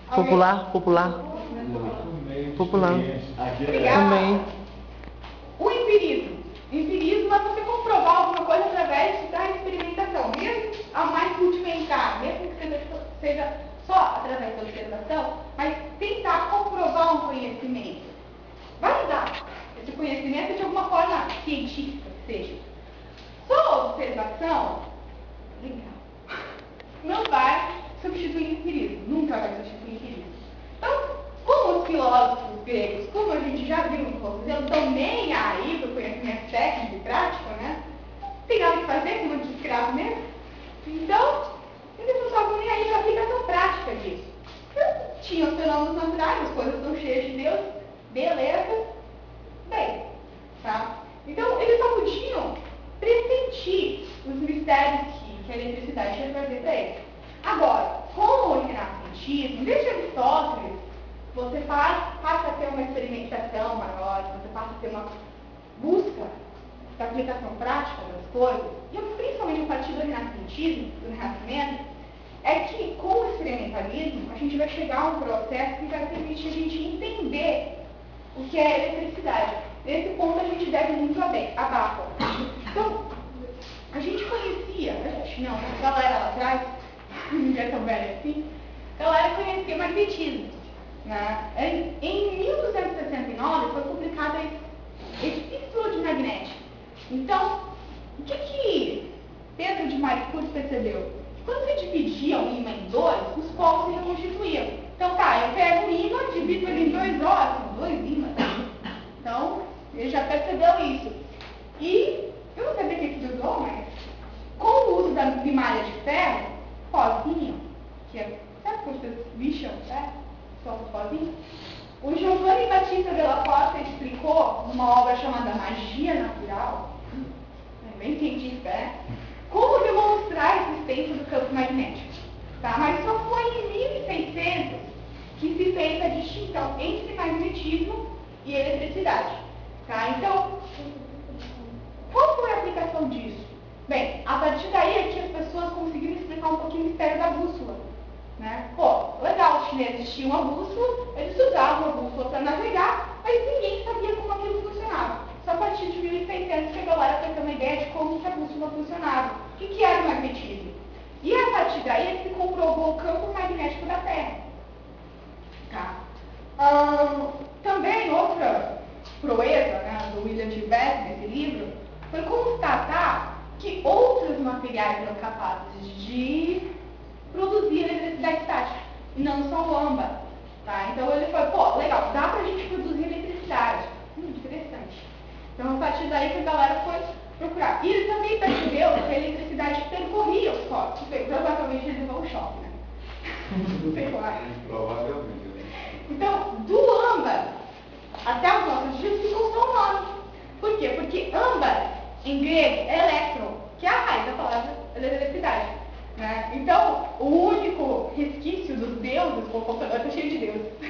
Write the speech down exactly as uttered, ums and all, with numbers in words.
Popular, popular. Popular. Também. O empirismo. Empirismo é você comprovar alguma coisa através da experimentação. Mesmo a mais rudimentar, mesmo que seja, seja só através da observação, mas tentar comprovar um conhecimento. Validar esse conhecimento de alguma forma científica, que seja. Só observação, legal, não vai substituir o empirismo. Nunca vai substituir o empirismo. Então, como os filósofos gregos, como a gente já viu no curso, eles estão nem aí para o conhecimento técnico e prático, né? Tem nada que fazer, como de escravo mesmo. Então, eles não estavam nem aí para a aplicação prática disso. Então, tinham os fenômenos naturais, as coisas estão cheias de Deus, beleza, bem, tá? Então, eles só podiam pressentir os mistérios que, que a eletricidade ia trazer para eles. Agora, com o renascentismo, desde Aristóteles, você passa, passa a ter uma experimentação maior, você passa a ter uma busca da aplicação prática das coisas, e principalmente a partir do renascentismo, do renascimento, é que com o experimentalismo a gente vai chegar a um processo que vai permitir a gente entender o que é eletricidade. Nesse ponto a gente deve muito a Bacon. Então, a gente conhecia, a gente não, a galera lá atrás, não é tão velha assim, a galera conhecia magnetismo. Né? Em, em mil duzentos e sessenta e nove foi publicada a Epístola de Magnética. Então, o que que Pedro de Maricurgo percebeu? Quando você dividia um ímã em dois, os polos se reconstituíam. Então tá, eu pego um ímã, divido ele em dois ótimos, dois ímãs. Então, ele já percebeu isso. E, eu não sabia o que ele usou, mas com o uso da limalha de ferro, pozinho, que é, sabe quando vocês lixam o ferro? Solta o pozinho? O Giovanni Battista Della Porta explicou numa obra chamada Magia Natural, é bem científica, né? Como demonstrar a existência do campo magnético. Tá? Mas só foi em mil e seiscentos que se fez a distinção entre magnetismo e eletricidade. Tá? Então, qual foi a aplicação disso? Bem, a partir daí é que as pessoas conseguiram explicar um pouquinho o mistério da bússola. Né? Pô, legal, os chineses tinham uma bússola, eles usavam a bússola para navegar, mas ninguém sabia como aquilo funcionava. Só a partir de mil e seiscentos que a galera foi ter uma ideia de como que a bússola funcionava. O que, que era o magnetismo? E a partir daí é que se comprovou o campo magnético da Terra. Tá? Hum, também outra proeza, né, do William Gilbert, nesse livro, foi constatar que outros materiais eram capazes de produzir eletricidade estática, e não só o âmbar. Tá? Então ele foi, pô, legal, dá pra gente produzir eletricidade. Hum, interessante. Então a partir daí que a galera foi procurar. E ele também percebeu que a eletricidade percorria os corpos. Provavelmente ele levou um choque, né? Sei lá. Provavelmente. Então, do âmbar até os nossos dias ficou só o nome. Por quê? Porque âmbar, em grego, é elétron, que é a raiz da palavra eletricidade. Né? Então, o único resquício dos deuses, ou eu estou cheio de deuses,